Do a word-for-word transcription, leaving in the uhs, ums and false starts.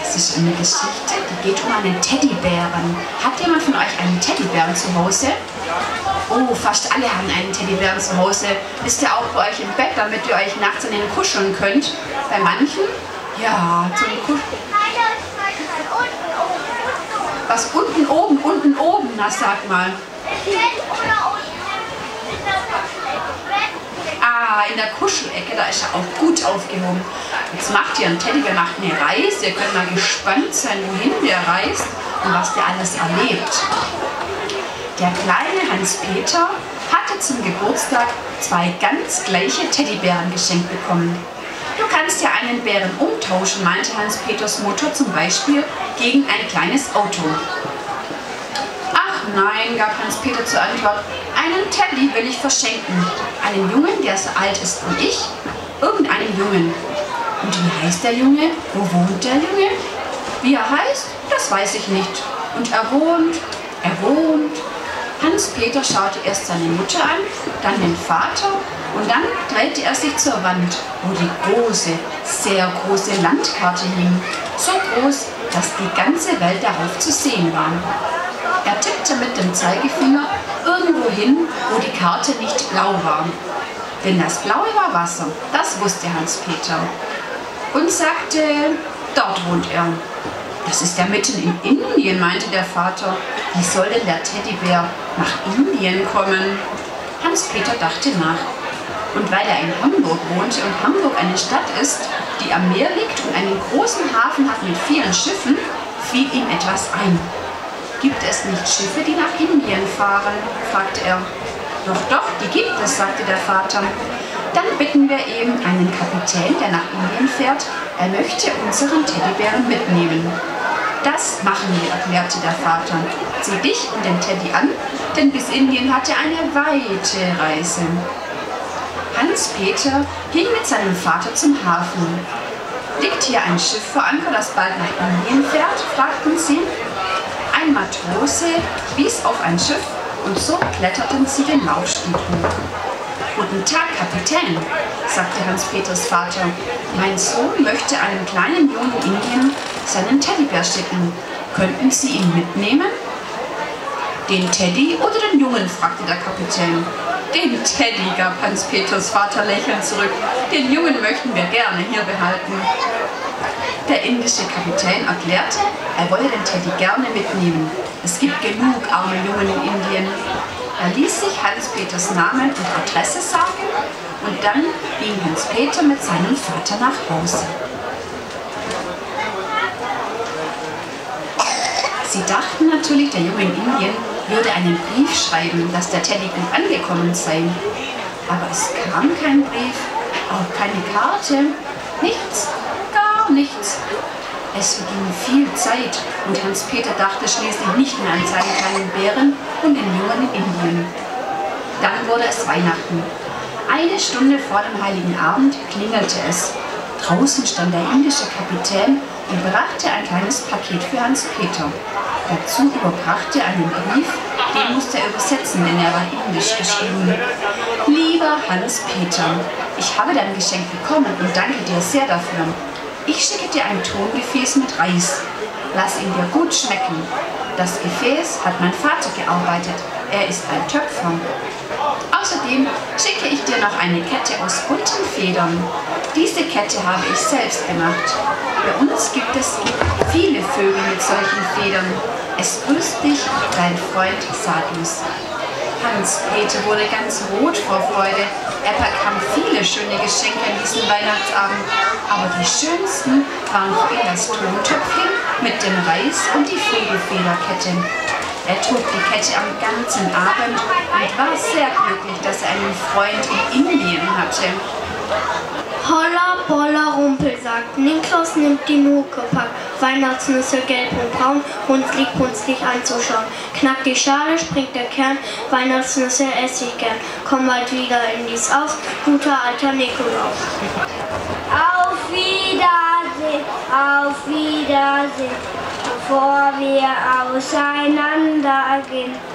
Das ist eine Geschichte, die geht um einen Teddybären. Hat jemand von euch einen Teddybären zu Hause? Oh, fast alle haben einen Teddybären zu Hause. Ist der auch bei euch im Bett, damit ihr euch nachts an den kuscheln könnt? Bei manchen? Ja, zum Kuscheln. Was unten, oben, unten, oben? Na, sag mal. Ah, in der Kuschelecke, da ist er auch gut aufgehoben. Jetzt macht ihr einen Teddybär, macht eine Reise. Ihr könnt mal gespannt sein, wohin der reist und was der alles erlebt. Der kleine Hans-Peter hatte zum Geburtstag zwei ganz gleiche Teddybären geschenkt bekommen. Du kannst ja einen Bären umtauschen, meinte Hans-Peters Mutter zum Beispiel gegen ein kleines Auto. Ach nein, gab Hans-Peter zur Antwort, einen Teddy will ich verschenken. Einen Jungen, der so alt ist wie ich, irgendeinen Jungen. Und wie heißt der Junge? Wo wohnt der Junge? Wie er heißt, das weiß ich nicht. Und er wohnt, er wohnt. Hans-Peter schaute erst seine Mutter an, dann den Vater und dann drehte er sich zur Wand, wo die große, sehr große Landkarte hing. So groß, dass die ganze Welt darauf zu sehen war. Er tippte mit dem Zeigefinger irgendwo hin, wo die Karte nicht blau war. Denn das Blaue war Wasser, das wusste Hans-Peter. Und sagte, dort wohnt er. Das ist ja mitten in Indien, meinte der Vater. Wie soll denn der Teddybär nach Indien kommen? Hans-Peter dachte nach. Und weil er in Hamburg wohnte und Hamburg eine Stadt ist, die am Meer liegt und einen großen Hafen hat mit vielen Schiffen, fiel ihm etwas ein. Gibt es nicht Schiffe, die nach Indien fahren? Fragte er. Doch, doch, die gibt es, sagte der Vater. Dann bitten wir eben einen Kapitän, der nach Indien fährt, er möchte unseren Teddybären mitnehmen. Das machen wir, erklärte der Vater. Zieh dich und den Teddy an, denn bis Indien hat er eine weite Reise. Hans-Peter ging mit seinem Vater zum Hafen. Liegt hier ein Schiff vor Anker, das bald nach Indien fährt? Fragten sie. Ein Matrose wies auf ein Schiff und so kletterten sie den Laufstieg hoch. Guten Tag, Kapitän, sagte Hans-Peters Vater. Mein Sohn möchte einem kleinen Jungen in Indien seinen Teddybär schicken. Könnten Sie ihn mitnehmen? Den Teddy oder den Jungen? Fragte der Kapitän. Den Teddy, gab Hans-Peters Vater lächelnd zurück. Den Jungen möchten wir gerne hier behalten. Der indische Kapitän erklärte, er wolle den Teddy gerne mitnehmen. Es gibt genug arme Jungen in Indien. Er ließ sich Hans-Peters Namen und Adresse sagen und dann ging Hans-Peter mit seinem Vater nach Hause. Sie dachten natürlich, der Junge in Indien würde einen Brief schreiben, dass der Teddy gut angekommen sei. Aber es kam kein Brief, auch keine Karte, nichts, gar nichts. Es verging viel Zeit und Hans-Peter dachte schließlich nicht mehr an seinen kleinen Bären und den Jungen in Indien. Dann wurde es Weihnachten. Eine Stunde vor dem Heiligen Abend klingelte es. Draußen stand der indische Kapitän und brachte ein kleines Paket für Hans-Peter. Dazu überbrachte er einen Brief, den musste er übersetzen, denn er war indisch geschrieben. Lieber Hans-Peter, ich habe dein Geschenk bekommen und danke dir sehr dafür. Ich schicke dir ein Tongefäß mit Reis. Lass ihn dir gut schmecken. Das Gefäß hat mein Vater gearbeitet. Er ist ein Töpfer. Außerdem schicke ich dir noch eine Kette aus bunten Federn. Diese Kette habe ich selbst gemacht. Bei uns gibt es viele Vögel mit solchen Federn. Es grüßt dich, dein Freund Sadus. Hans-Peter wurde ganz rot vor Freude. Er bekam viele schöne Geschenke an diesem Weihnachtsabend. Aber die schönsten waren für ihn das Tontöpfchen mit dem Reis und die Vogelfederkette. Er trug die Kette am ganzen Abend und war sehr glücklich, dass er einen Freund in Indien hatte. Holla, Bolla, Rumpel, sagt Nikolaus, nimmt die Nuke, packt Weihnachtsnüsse gelb und braun, runzlig, punzlig anzuschauen. Knackt die Schale, springt der Kern, Weihnachtsnüsse esse ich gern. Komm bald wieder in dies Haus, guter alter Nikolaus. Auf Wiedersehen, auf Wiedersehen, bevor wir auseinandergehen.